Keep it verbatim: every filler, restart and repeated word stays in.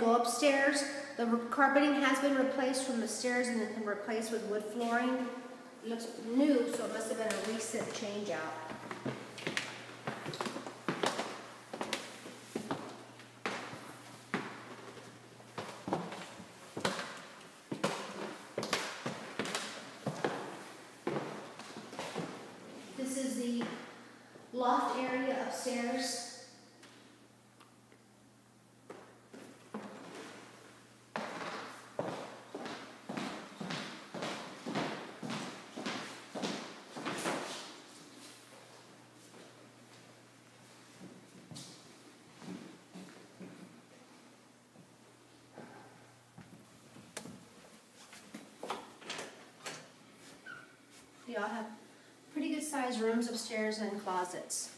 go upstairs. The carpeting has been replaced from the stairs and it's been replaced with wood flooring. It looks new, so it must have been a recent change out. This is the loft area upstairs. They all have pretty good sized rooms upstairs and closets.